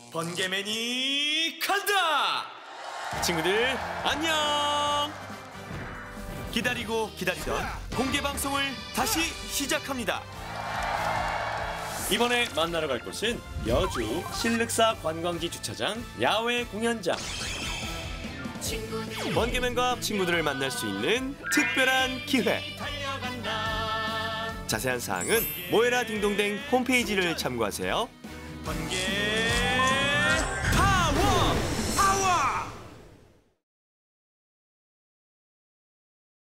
번개맨이 간다! 친구들 안녕! 기다리고 기다리던 공개 방송을 다시 시작합니다. 이번에 만나러 갈 곳은 여주 신륵사 관광지 주차장 야외 공연장. 번개맨과 친구들을 만날 수 있는 특별한 기회. 자세한 사항은 모에라 딩동댕 홈페이지를 참고하세요. 번개